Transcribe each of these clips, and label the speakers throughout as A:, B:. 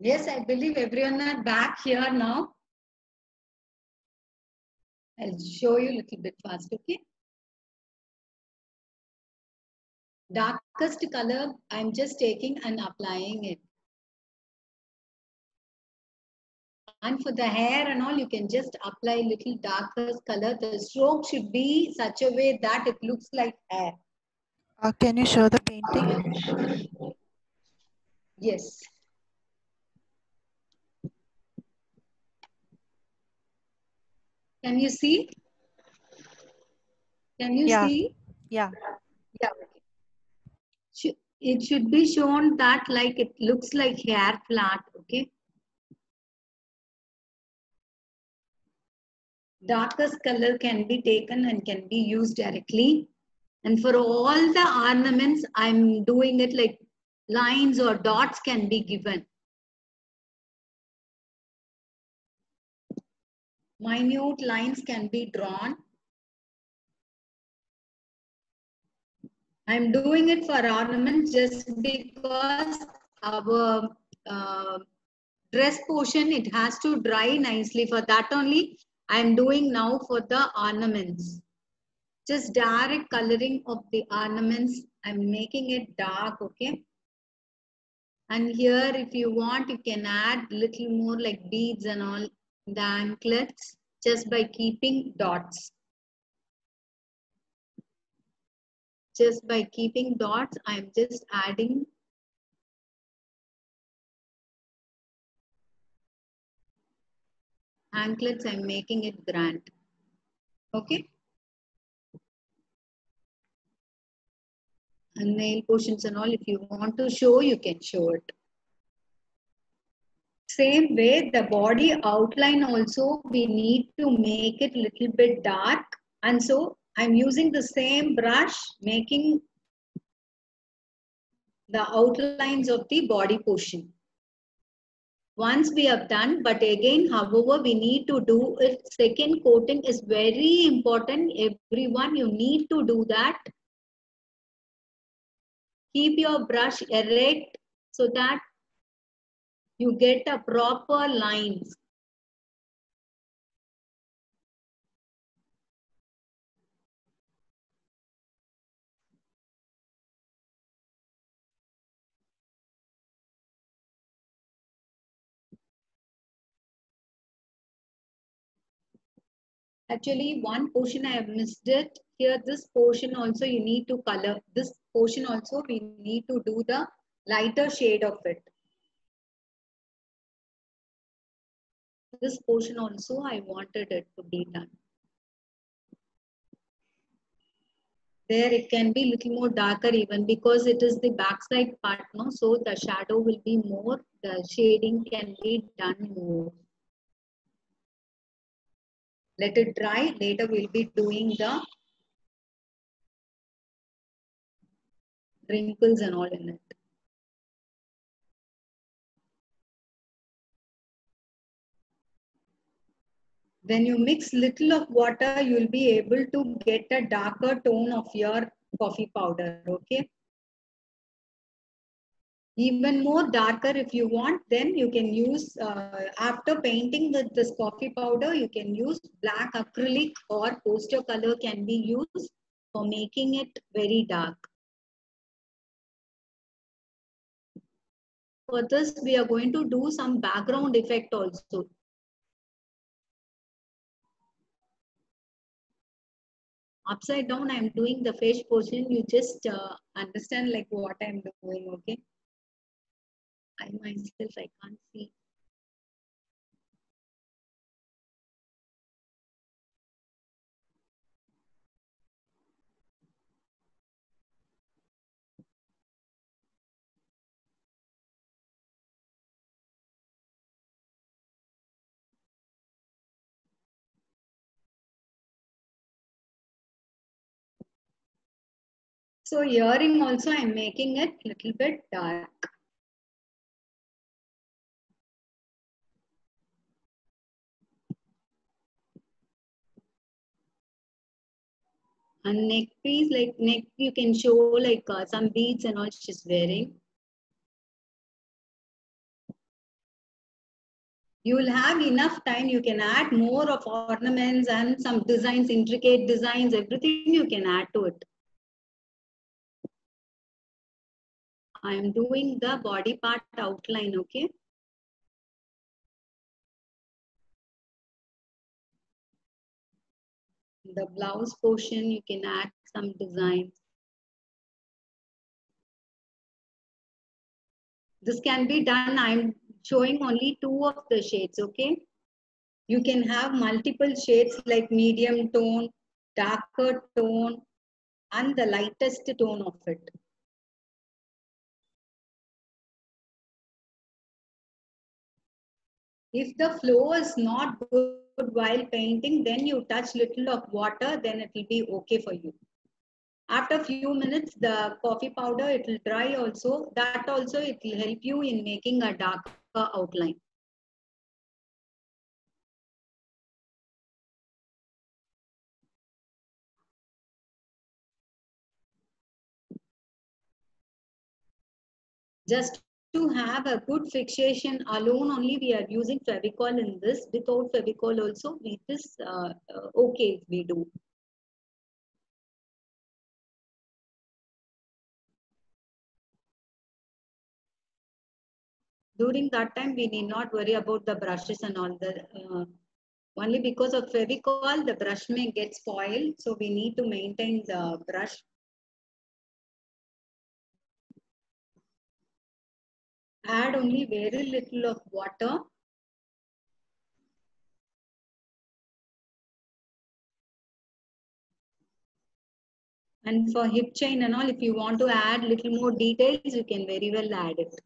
A: Yes, I believe everyone are back here now. I'll show you a little bit fast, okay? Darkest color, I'm just taking and applying it. And for the hair and all, you can just apply little darkest color. The stroke should be such a way that it looks like hair.
B: Can you show the painting?
A: Yes. Can you see? Can you see?
B: Yeah.
A: Yeah. It should be shown that like it looks like hair flat, okay? Darkest color can be taken and can be used directly. And for all the ornaments, I'm doing it like lines or dots can be given. Minute lines can be drawn. I'm doing it for ornaments just because our dress portion, it has to dry nicely. For that only, I'm doing now for the ornaments. Just direct coloring of the ornaments. I'm making it dark, okay? And here, if you want, you can add little more like beads and all the anklets just by keeping dots. Just by keeping dots, I'm just adding anklets. I'm making it grand. Okay. And nail portions and all, if you want to show, you can show it. Same way, the body outline also, we need to make it little bit dark. And so I'm using the same brush, making the outlines of the body portion. Once we have done, but again, however, we need to do it. Second coating is very important. Everyone, you need to do that. Keep your brush erect so that you get a proper lines. Actually, one portion I have missed it. Here, this portion also you need to color. This portion also we need to do the lighter shade of it. This portion also I wanted it to be done. There it can be little more darker even because it is the backside part, no? So the shadow will be more, the shading can be done more. Let it dry. Later we'll be doing the wrinkles and all in it. When you mix little of water, you'll be able to get a darker tone of your coffee powder, okay? Even more darker if you want, then you can use, after painting with this coffee powder, you can use black acrylic or poster color can be used for making it very dark. For this, we are going to do some background effect also. Upside down, I'm doing the face portion. You just understand like what I'm doing, okay? I myself, I can't see. So earring also, I'm making it little bit dark. And neck piece, like neck, you can show like some beads and all she's wearing. You will have enough time. You can add more of ornaments and some designs, intricate designs, everything you can add to it. I am doing the body part outline, okay? The blouse portion, you can add some designs. This can be done. I'm showing only 2 of the shades, okay? You can have multiple shades like medium tone, darker tone, and the lightest tone of it. If the flow is not good while painting, then you touch little of water, then it will be okay for you. After a few minutes, the coffee powder, it will dry also. That also, it will help you in making a darker outline. Just to have a good fixation alone only, we are using Fevicol in this. Without Fevicol also, it is okay if we do. During that time, we need not worry about the brushes and all the. Only because of Fevicol, the brush may get spoiled. So we need to maintain the brush. Add only very little of water. And for hip chain and all, if you want to add little more details, you can very well add it.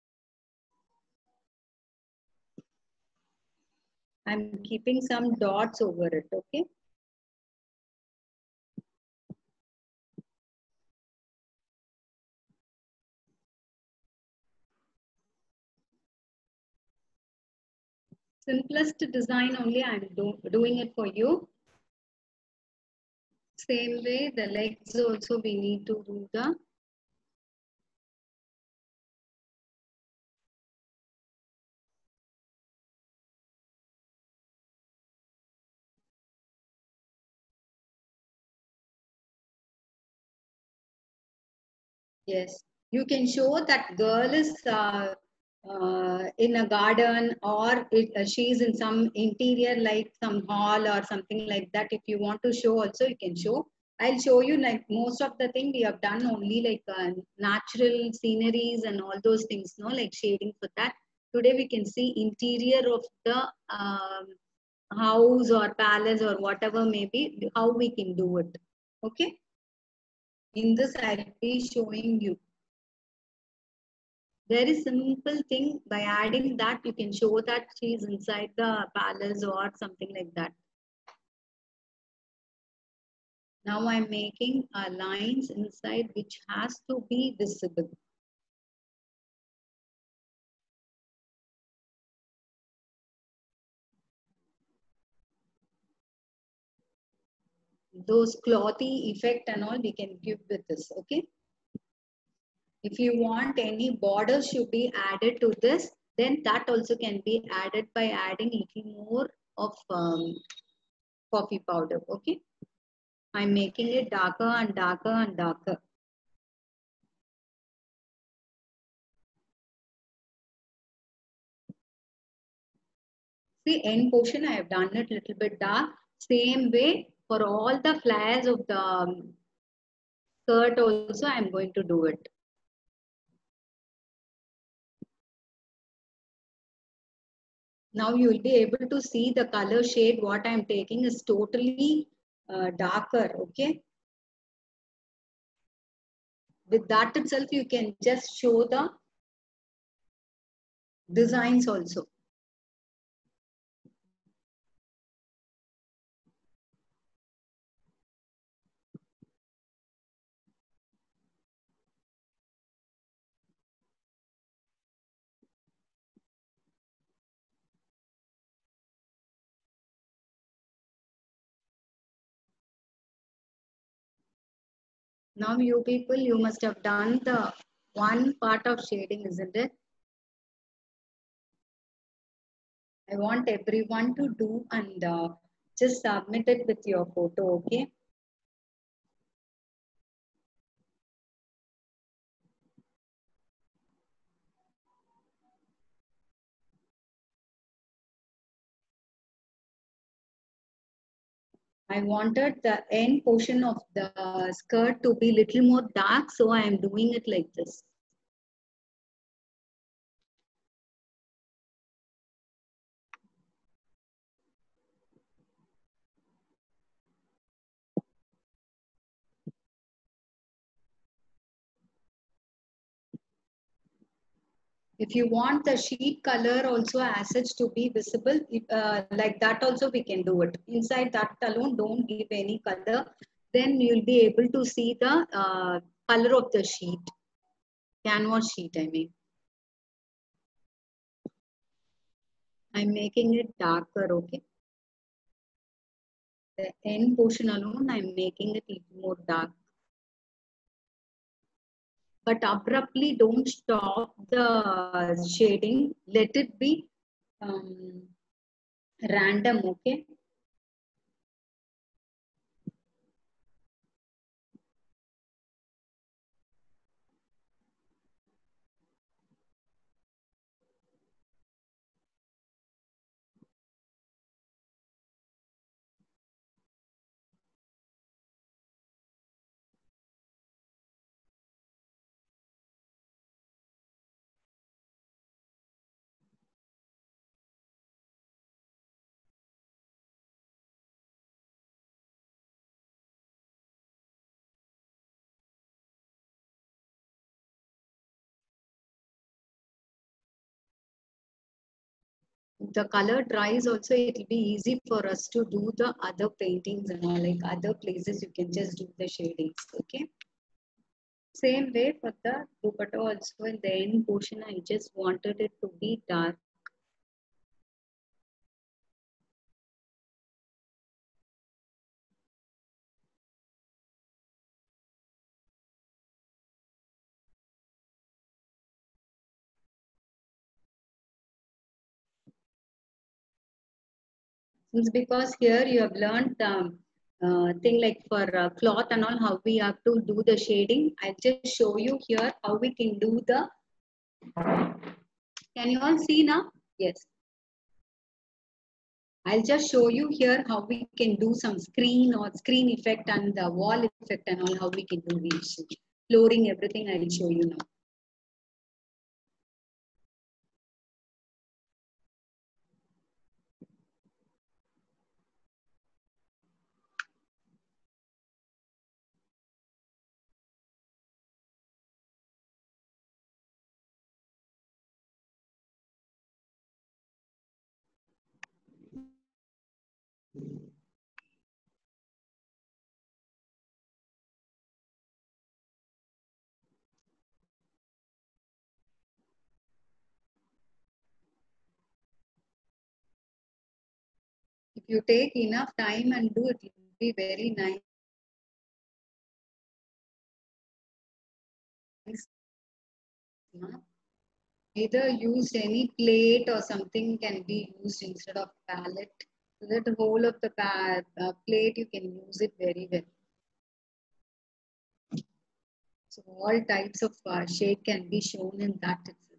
A: I'm keeping some dots over it, okay? Simplest design only I'm doing it for you. Same way, the legs also we need to do the yes. You can show that girl is in a garden or she's in some interior like some hall or something like that. If you want to show also, you can show. I'll show you like most of the thing we have done only like natural sceneries and all those things, no, like shading for that. Today we can see interior of the house or palace or whatever maybe, how we can do it. Okay. In this, I'll be showing you. Very simple thing. By adding that, you can show that she is inside the palace or something like that. Now I'm making lines inside which has to be visible. Those clothy effect and all we can give with this, okay? If you want any border should be added to this, then that also can be added by adding little more of coffee powder, okay? I'm making it darker and darker and darker. See, end portion, I have done it little bit dark. Same way for all the flares of the skirt also, I am going to do it. Now you will be able to see the color shade. What I am taking is totally darker, okay? With that itself, you can just show the designs also. Now you people, you must have done the one part of shading, isn't it? I want everyone to do and just submit it with your photo, okay? I wanted the end portion of the skirt to be little more dark, so I am doing it like this. If you want the sheet color also as such to be visible, like that also we can do it. Inside that alone, don't give any color. Then you'll be able to see the color of the sheet, canvas sheet, I mean. I'm making it darker, okay? The end portion alone, I'm making it little more dark. But abruptly don't stop the shading. Let it be random, okay? The color dries also, it will be easy for us to do the other paintings and all, like other places you can just do the shadings, okay? Same way for the dupatta also, in the end portion, I just wanted it to be dark. Since because here you have learned thing like for cloth and all, how we have to do the shading. I'll just show you here how we can do the, can you all see now? Yes. I'll just show you here how we can do some screen or screen effect and the wall effect and all, how we can do these. Flooring, everything I'll show you now. If you take enough time and do it, it will be very nice. Either use any plate or something can be used instead of palette. So that the whole of the plate you can use it very well. So all types of shade can be shown in that itself.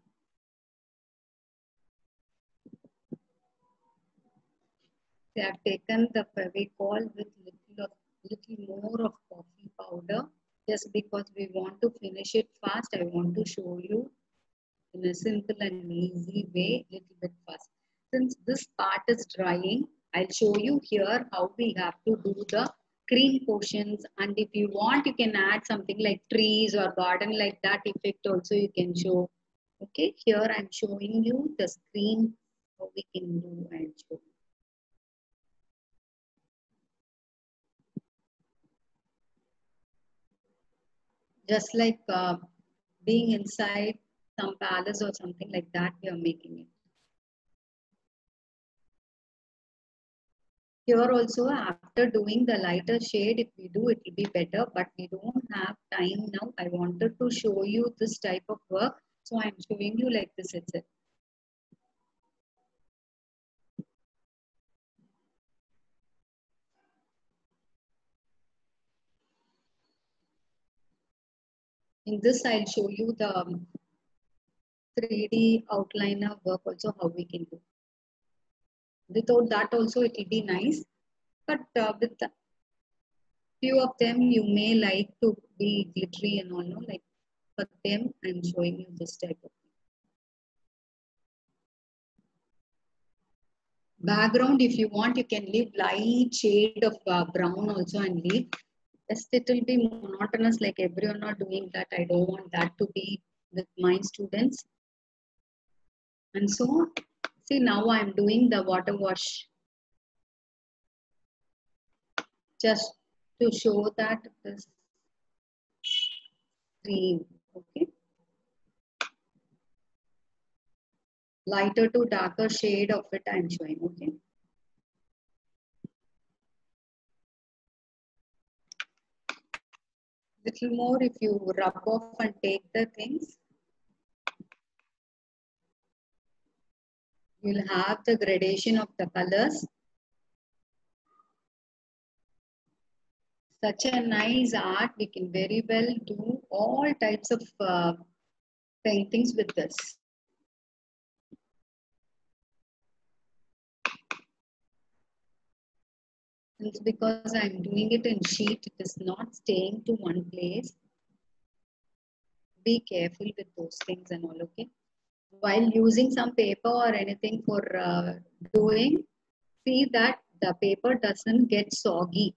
A: They have taken the Fevicol with little more of coffee powder just because we want to finish it fast. I want to show you in a simple and easy way, little bit fast. Since this part is drying, I'll show you here how we have to do the green portions. And if you want, you can add something like trees or garden like that effect also you can show. Okay, here I'm showing you the screen, how we can do and show. Just like being inside some palace or something like that, we are making it. Here also, after doing the lighter shade, if we do, it will be better, but we don't have time now. I wanted to show you this type of work. So I'm showing you like this itself. In this, I'll show you the 3D outliner work also, how we can do. Without that also, it will be nice. But with the few of them, you may like to be glittery and all, no? Like for them, I'm showing you this type of thing. Background, if you want, you can leave light shade of brown also and leave. Just it will be monotonous, like everyone are doing that. I don't want that to be with my students. And so, see, now I'm doing the water wash just to show that this green, okay? Lighter to darker shade of it I'm showing, okay? Little more if you rub off and take the things, you'll have the gradation of the colors. Such a nice art, we can very well do all types of paintings with this. It's because I'm doing it in sheet, it is not staying to one place. Be careful with those things and all, okay? While using some paper or anything for doing, see that the paper doesn't get soggy.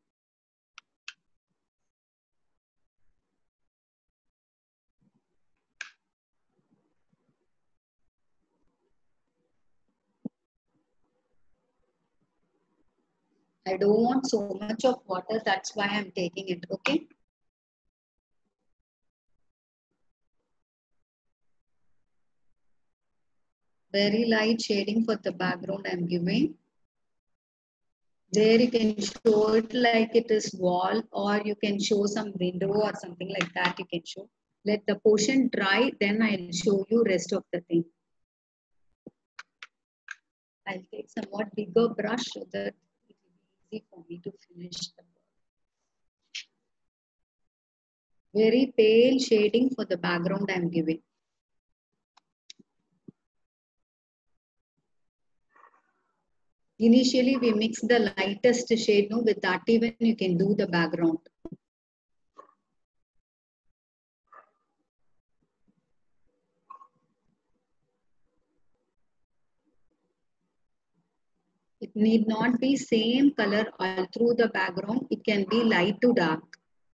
A: I don't want so much of water, that's why I'm taking it, okay? Very light shading for the background I'm giving. There you can show it like it is wall, or you can show some window or something like that you can show. Let the portion dry, then I'll show you rest of the thing. I'll take somewhat bigger brush so that it will be easy for me to finish the work. Very pale shading for the background I'm giving. Initially, we mix the lightest shade, no, with that even you can do the background. It need not be same color all through the background. It can be light to dark.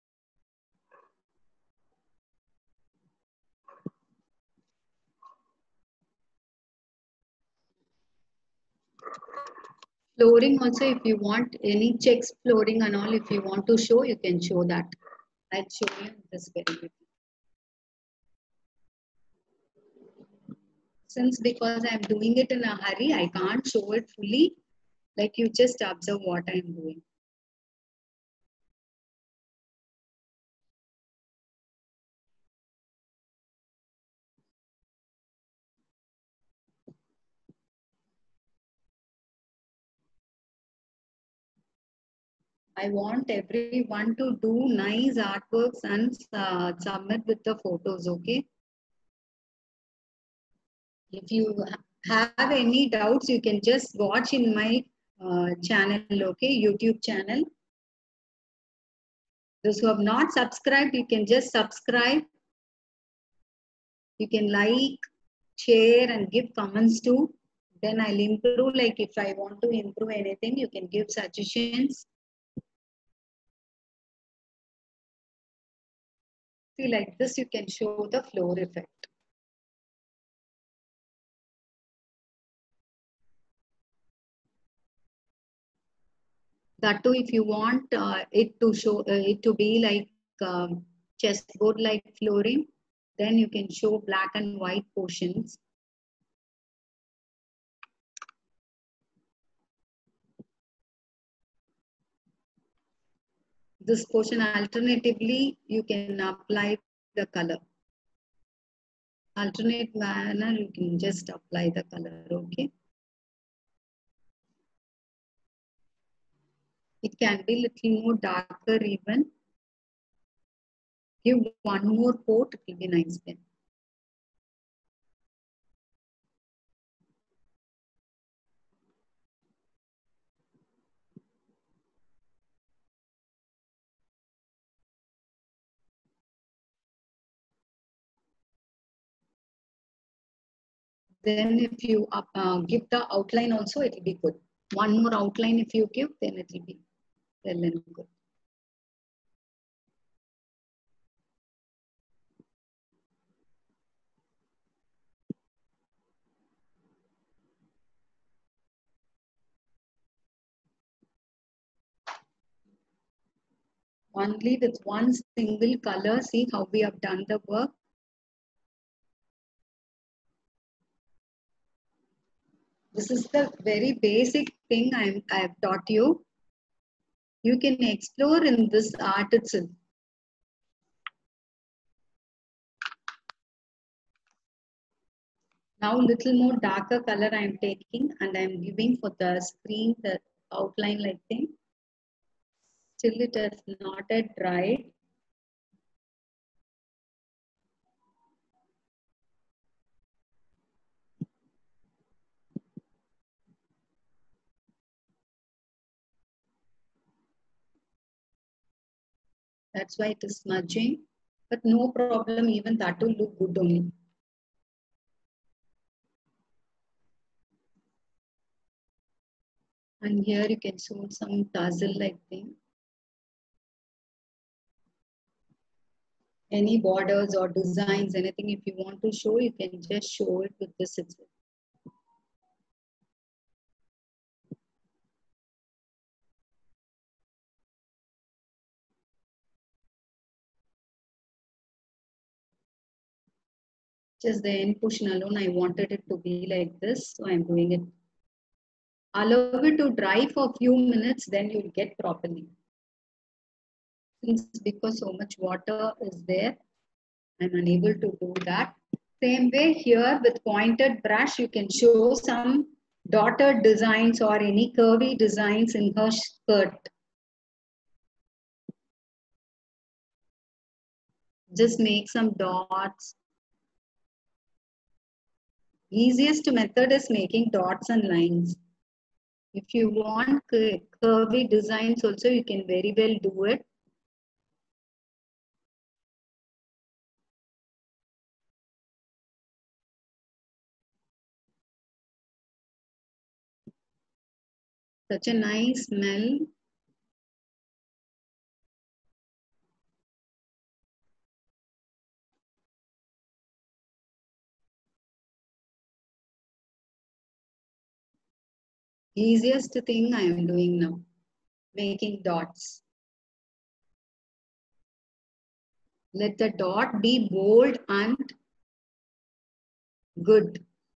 A: Flooring also, if you want any checks flooring and all, if you want to show, you can show that. I'll show you this very quickly. Since because I'm doing it in a hurry, I can't show it fully. Like you just observe what I'm doing. I want everyone to do nice artworks and submit with the photos, okay? If you have any doubts, you can just watch in my channel, okay? YouTube channel. Those who have not subscribed, you can just subscribe. You can like, share, and give comments too. Then I'll improve. Like if I want to improve anything, you can give suggestions. See, like this, you can show the floor effect. That too, if you want it to show it to be like chessboard like flooring, then you can show black and white portions. This portion alternatively, you can apply the color. Alternate manner, you can just apply the color, okay? It can be little more darker even. Give one more coat, it will be nice then. Then if you give the outline also, it will be good. One more outline if you give, then it will be well and good. Only with one single color, see how we have done the work. This is the very basic thing I have taught you. You can explore in this art itself. Now little more darker color I am taking and I am giving for the screen, the outline like thing. Still it has not yet dried. That's why it is smudging. But no problem, even that will look good only. And here you can show some tassel like thing. Any borders or designs, anything if you want to show, you can just show it with this itself. Just the end portion alone, I wanted it to be like this, so I'm doing it. Allow it to dry for a few minutes, then you'll get properly. Since because so much water is there, I'm unable to do that. Same way here with pointed brush, you can show some dotted designs or any curvy designs in her skirt. Just make some dots. Easiest method is making dots and lines. If you want curvy designs also, you can very well do it. Such a nice smell. Easiest thing I am doing now, making dots. Let the dot be bold and good.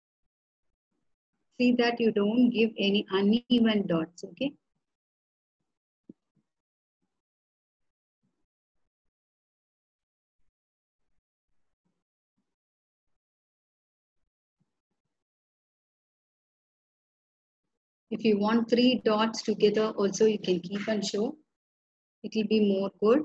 A: See that you don't give any uneven dots, okay? If you want 3 dots together also, you can keep and show. It will be more good.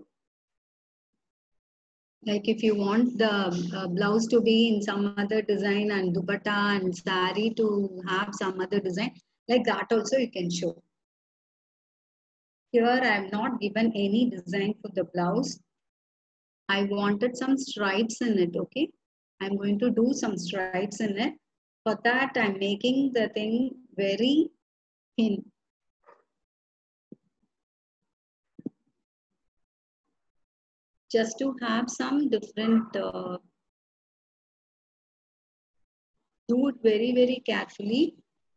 A: Like if you want the blouse to be in some other design and dupatta and sari to have some other design, like that also you can show. Here I have not given any design for the blouse. I wanted some stripes in it, okay? I'm going to do some stripes in it. For that, I'm making the thing very thin. Just to have some different, do it very, very carefully.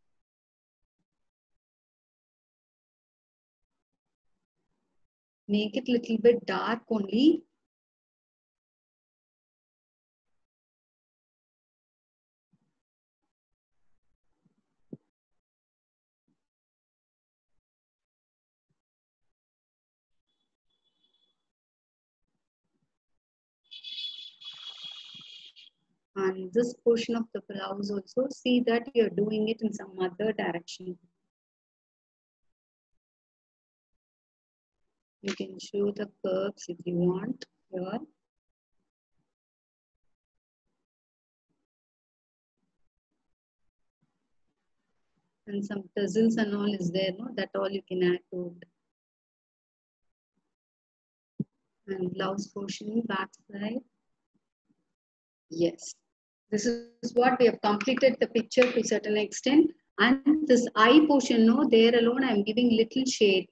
A: Make it little bit dark only. And this portion of the blouse also, see that you're doing it in some other direction. You can show the curves if you want here. And some tassels and all is there, no? That all you can add to it. And blouse portion, back side. Yes. This is what we have completed the picture to certain extent. And this eye portion, no, there alone I am giving little shade.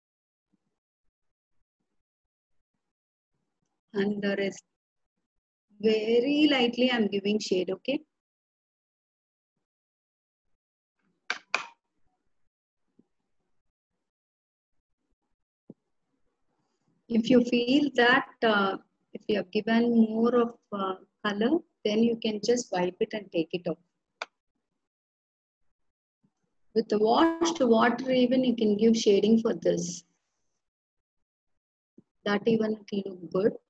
A: And the rest, very lightly I am giving shade, okay? If you feel that if you have given more of color, then you can just wipe it and take it off. With the washed water, even you can give shading for this. That even it will look good.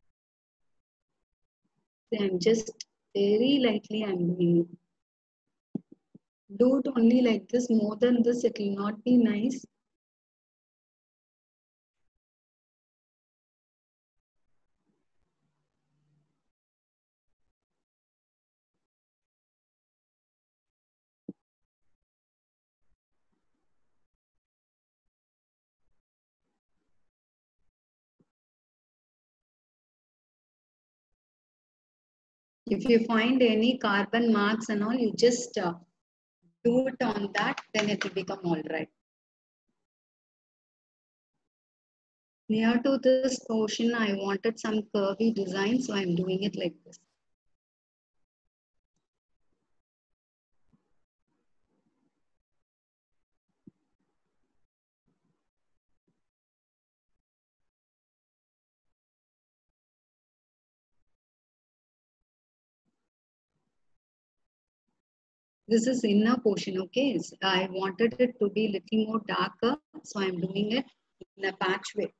A: So I'm just very lightly I'm doing it. Do it only like this. More than this, it will not be nice. If you find any carbon marks and all, you just do it on that, then it will become all right. Near to this portion, I wanted some curvy design, so I'm doing it like this. This is inner portion, okay? I wanted it to be little more darker, so I'm doing it in a patch way.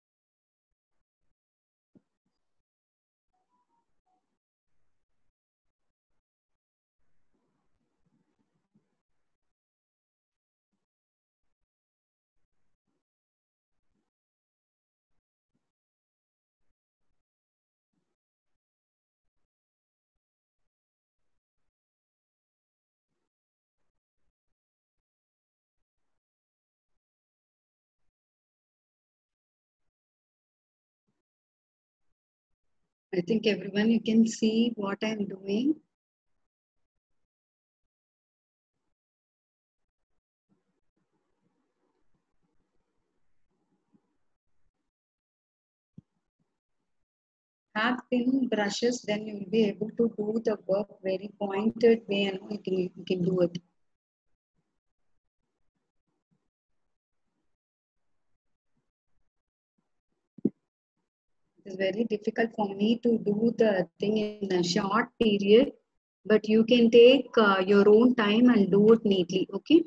A: I think everyone, you can see what I'm doing. Have thin brushes, then you will be able to do the work very pointed way and you can do it. It is very difficult for me to do the thing in a short period, but you can take your own time and do it neatly, okay?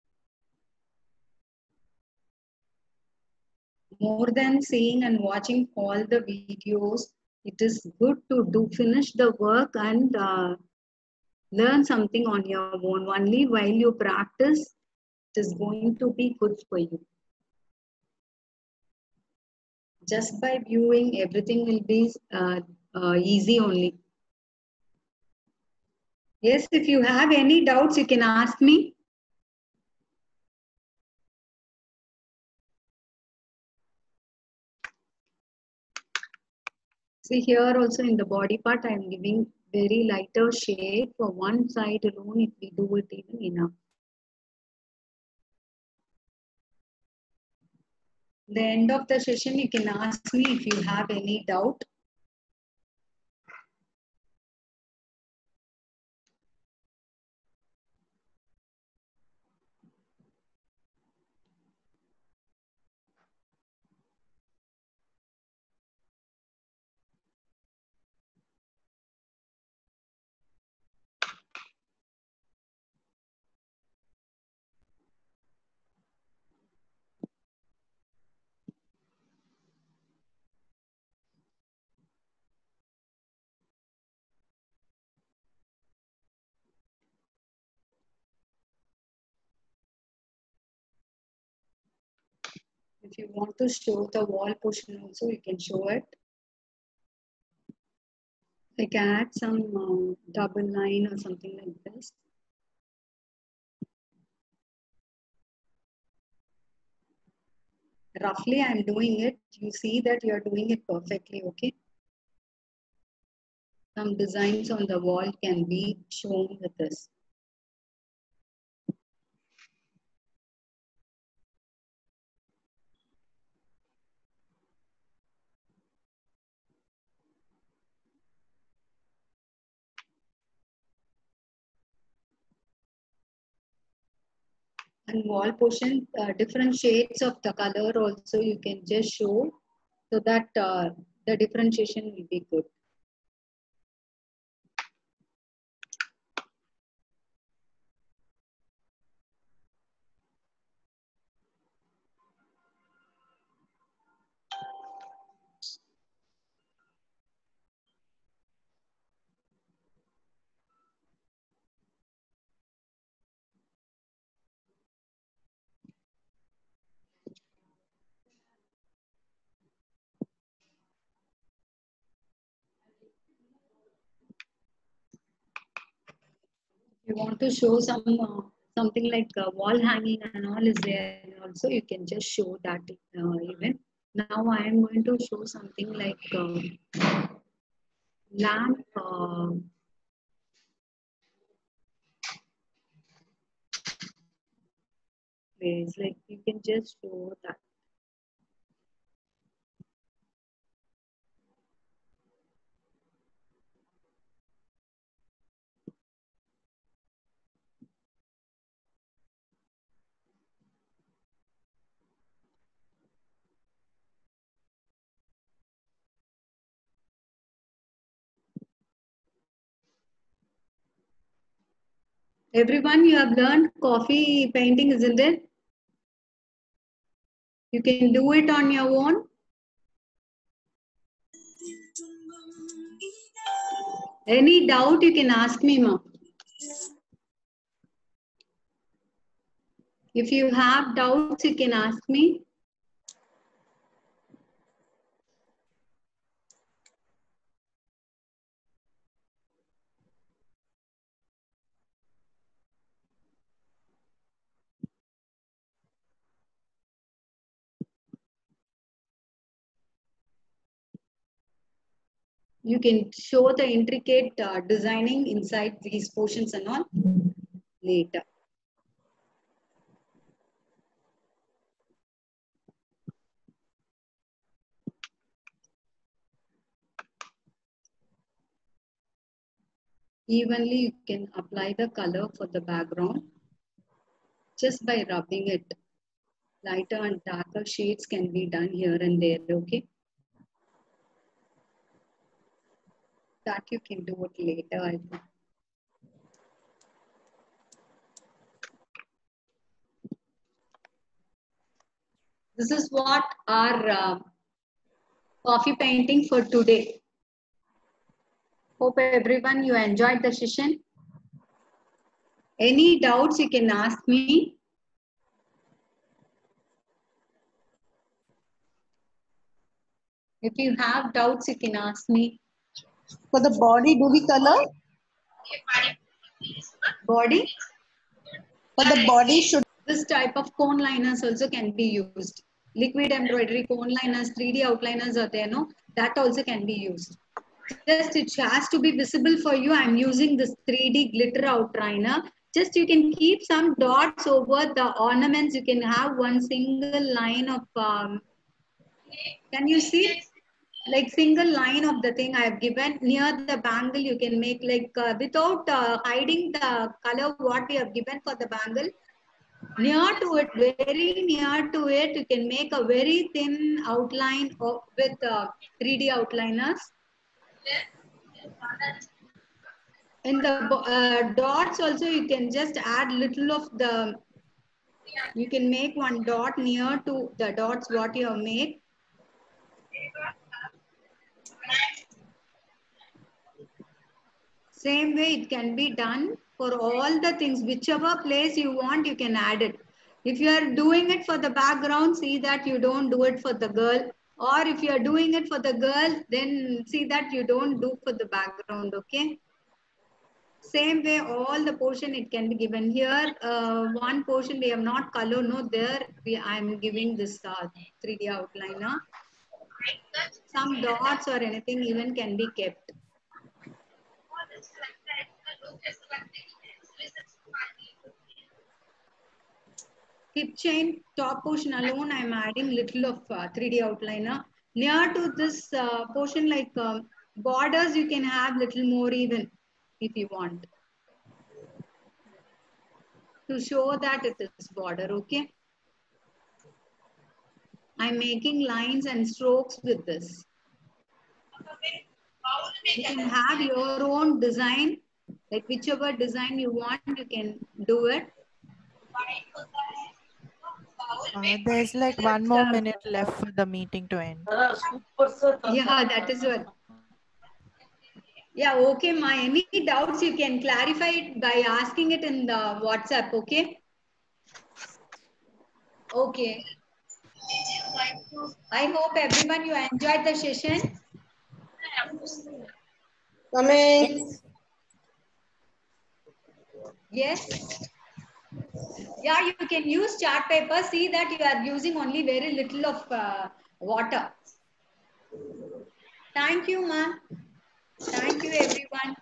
A: More than seeing and watching all the videos, it is good to finish the work and learn something on your own. Only while you practice, it is going to be good for you. Just by viewing, everything will be easy only. Yes, if you have any doubts, you can ask me. See here also in the body part, I am giving very lighter shade for one side alone. If we do it even enough. The end of the session, you can ask me if you have any doubt. If you want to show the wall portion also, you can show it. I can add some double line or something like this. Roughly, I'm doing it. You see that you're doing it perfectly, okay? Some designs on the wall can be shown with this. And wall portion, different shades of the color also you can just show so that the differentiation will be good. You want to show some something like wall hanging and all is there also, you can just show that even. Now I am going to show something like lamp place, like you can just show that. Everyone, you have learned coffee painting, isn't it? You can do it on your own. Any doubt you can ask me, ma. If you have doubts, you can ask me. You can show the intricate designing inside these portions and all later. Evenly, you can apply the color for the background just by rubbing it. Lighter and darker shades can be done here and there, okay? That you can do it later, I think. This is what our coffee painting for today. Hope everyone you enjoyed the session. Any doubts you can ask me. If you have doubts, you can ask me.
C: For the body, do we color?
A: Body?
C: For the body, should
A: This type of cone liners also can be used. Liquid embroidery cone liners, 3D outliners are there, no? That also can be used. Just it has to be visible for you. I'm using this 3D glitter outliner. Just you can keep some dots over the ornaments. You can have one single line of, can you see? Like single line of the thing I have given near the bangle. You can make like without hiding the color what we have given for the bangle. Near to it, very near to it, you can make a very thin outline of, with 3D outliners. In the dots also, you can just add little of the, you can make one dot near to the dots what you have made. Same way it can be done for all the things, whichever place you want, you can add it. If you are doing it for the background, see that you don't do it for the girl. Or if you are doing it for the girl, then see that you don't do for the background, okay? Same way, all the portion it can be given here. One portion we have not color. No, there I am giving this 3D outliner. Some dots or anything even can be kept. Hip chain top portion alone, I am adding little of 3D outliner. Near to this portion, like borders, you can have little more even if you want, to show that it is border. Okay, I'm making lines and strokes with this. You can have your own design, like whichever design you want, you can do it.
B: There's like one more minute left for the meeting to end.
A: Yeah, that is what. Yeah, okay, Ma. Any doubts you can clarify it by asking it in the WhatsApp, okay? Okay. I hope everyone you enjoyed the session.
C: Coming.
A: Yes. Yeah, you can use chart paper. See that you are using only very little of water. Thank you, Ma. Thank you, everyone.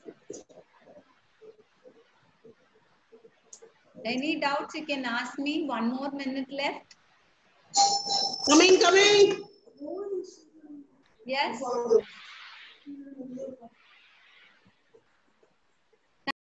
A: Any doubts you can ask me. 1 more minute left.
C: Coming.
A: Yes.